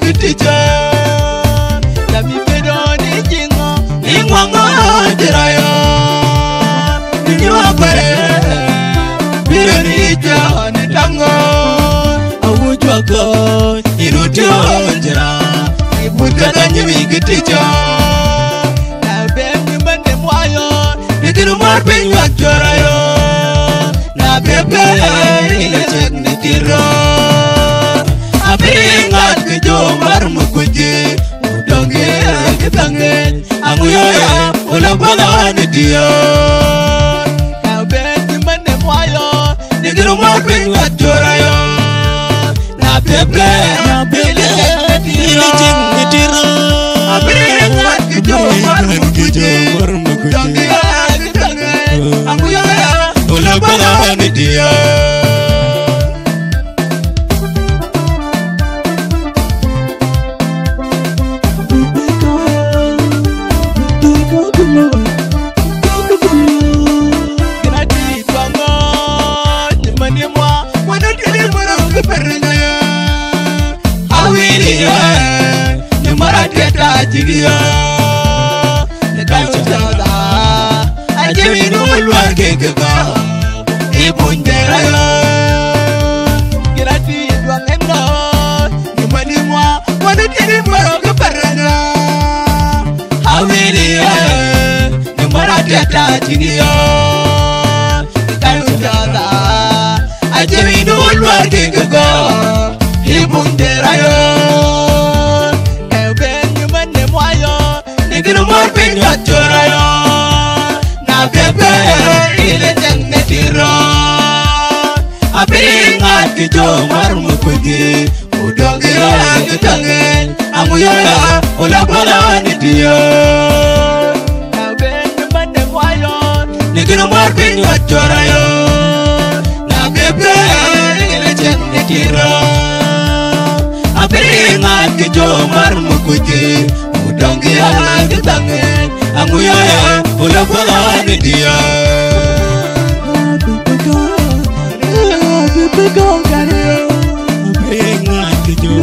giticha Lami bedo ni jingo Ni mwango jirayo Ninywa kwere Biro ni jao ni tango Awujwa ko Irutio jira Ibuka da nyimi giticha Na bemi mende mwayo Nikiru marpe nywak jorayo Na bebe ila chek nitiro Abingat ke jo marmukuji Udonge ketangen Anguyoya ula bala nidio Na bemi mende mwayo Nikiru marpe nywak jorayo Na bebe ila chek nitiro Abingat ke jo marmukuji Udonge ketangen Anguyoya ula bala nidio Jigiya Nekautada Ajeminu ulwarge gaga Ibunderayo Girati duangendo Nyumani mwa Wanutiri maroga parana Awiriya Numarateta jigiya Nekautada Ajeminu ulwarge gaga Ibunderayo Nikiru marpe nywak jorayo Na bebe ile jeng netiro Abingat ke jo marmukuji Udongira ketangen Anguyoya ula bala nidio Na bebe mande mwayo Nikiru marpe nywak jorayo Na bebe ile jeng netiro Abingat ke jo marmukuji Udongia ketangen Anguyoya ula bala nidio Bibego gare Abingat ke jo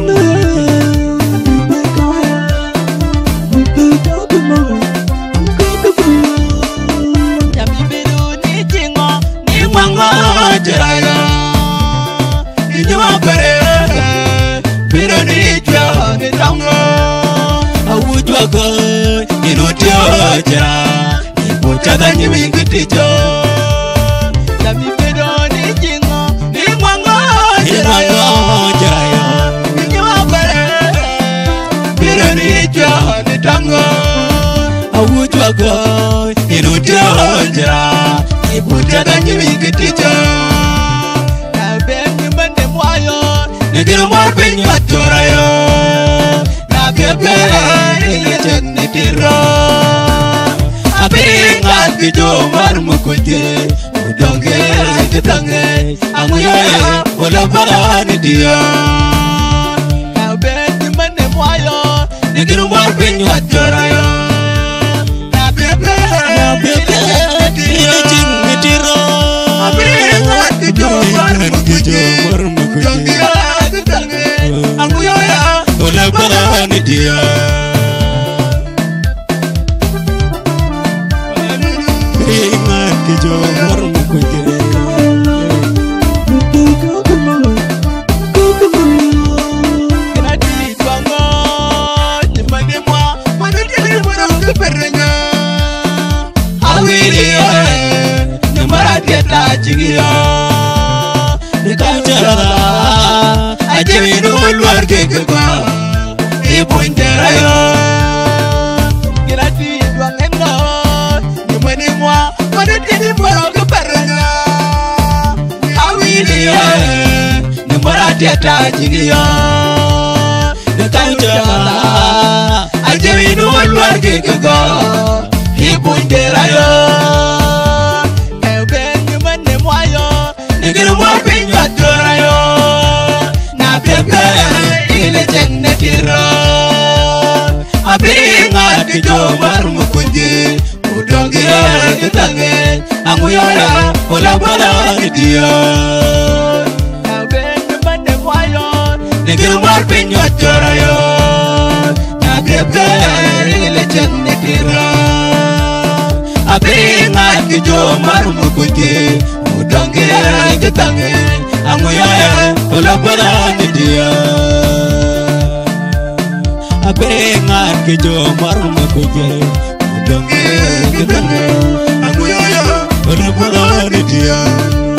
Yami bidu ni jingo Ni mwango jirayo Ninywa kwere Bidu ni jao ni tango Awujwa ko Inutio jira Ibuchada nyimi giticho Yami bidu ni jingo Ni mwango jirayo Ninywa kwere Bidu ni jao ni tango Awujwa ko Inutio jira Ibuchada nyimi giticho Na bemi mende mwayo Nikiru marpe nywak jorayo Na bebe ile chek nitiro Abingat ke jo marmukuji Udonge ketangen Anguyoya ula bala nidio Na bemi mende mwayo Nikiru marpe nywak jorayo Na bebe ile chek nitiro Abingat ke jo marmukuji Udonge ketangen Anguyoya ula bala nidio Abingat ke jo marmukuji Jigiya Nekautada Ajeminu ulwarge gaga Ibunderayo Girati duangendo Nyumani mwa Wanutiri maroga parana Awiliya Numarateta jigiya Nekautada Ajeminu ulwarge gaga Ibunderayo Nikiru marpe nywak jorayo Na bebe ile jeng netiro Abingat ke jo marmukuji Udongira ketangen Anguyoya ula bala nidio Na bebe mande mwayo Nikiru marpe nywak jorayo dira abenga kijo marumu kuti udonge kitange amuya olabara nidia abenga kijo marumu kuti udonge kitange amuya olabara nidia